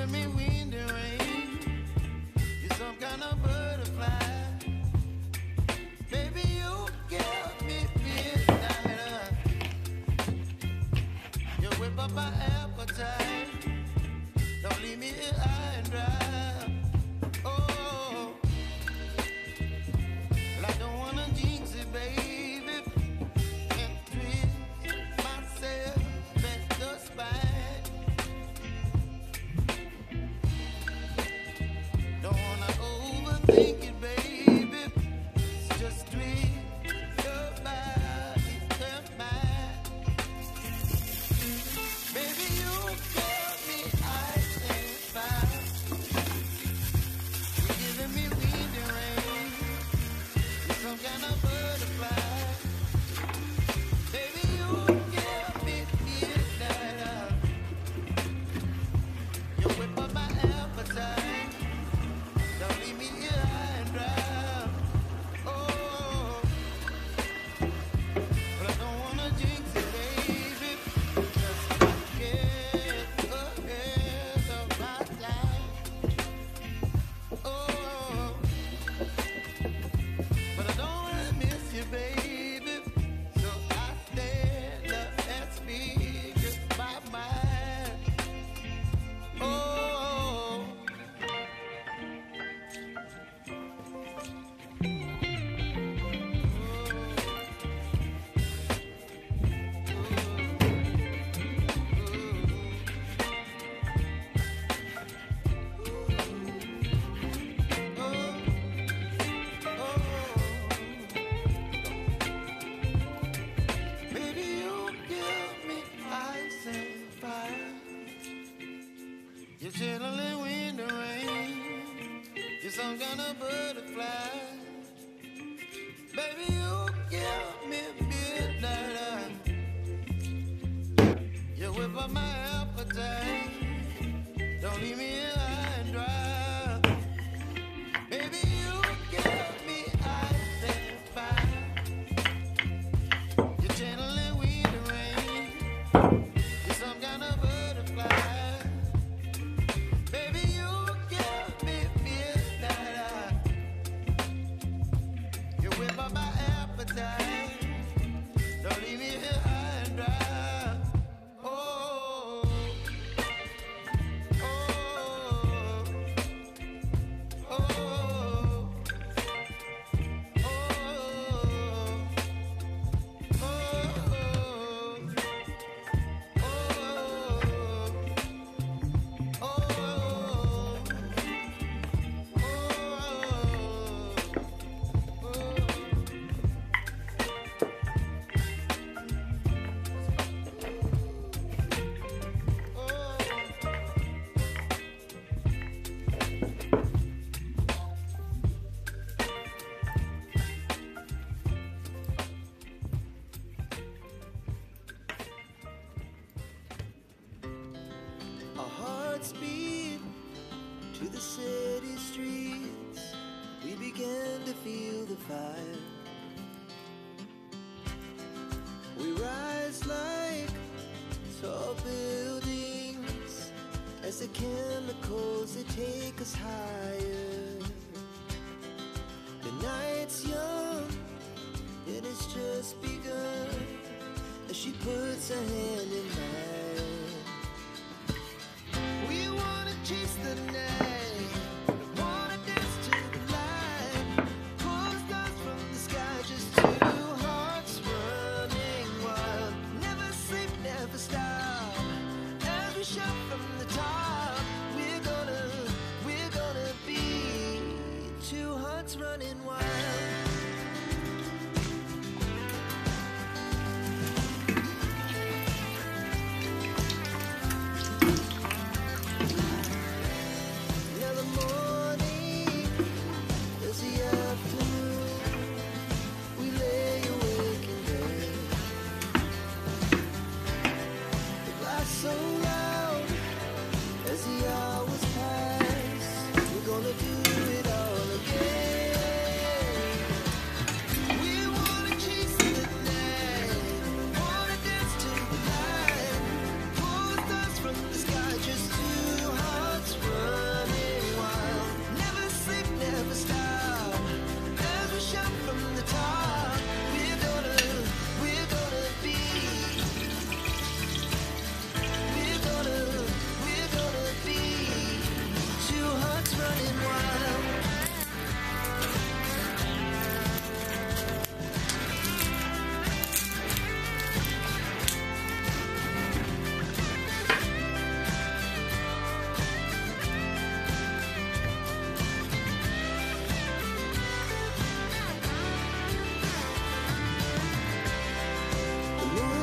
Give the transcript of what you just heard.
giving me wind and rain. You're some kind of butterfly. Baby, you give me midnight. You whip up my appetite. Don't leave me here high and dry. Oh, well, I don't wanna jinx it, baby, and twist myself at the spine. Don't wanna overthink it, baby. It's just twist your body and mine. Baby, you give me ice and fire. You're giving me wind and rain. You're some kind of butterfly. Baby, you give me midnight. You whip up my appetite. Don't leave me here high and dry. Oh, but I don't wanna jinx it, baby. Just get ahead of my time. Oh, but I don't wanna miss you, baby. So I stand up and speak my mind. Oh. Baby, you give me ice and fire. You're chilling wind and rain. You're some kind of butterfly. Baby, you give me midnight. You whip up my appetite. Don't leave me here high and dry. Baby, you give me ice and fire. You're channeling wind and rain. You're some kind of butterfly. Baby, you give me midnight. You whip up my appetite. Don't leave me here high and dry. Oh, oh, oh, oh, Our hearts beat to the city streets. We began to feel the fire. We rise like tall buildings as the chemicals they take us higher. The night's young and it's just begun as she puts her hand in mine. We wanna chase the night, wanna dance to the light. Pulls dust from the sky, just two hearts running wild. Never sleep, never stop. As we shout from the top, we're gonna be two hearts running wild. Now the more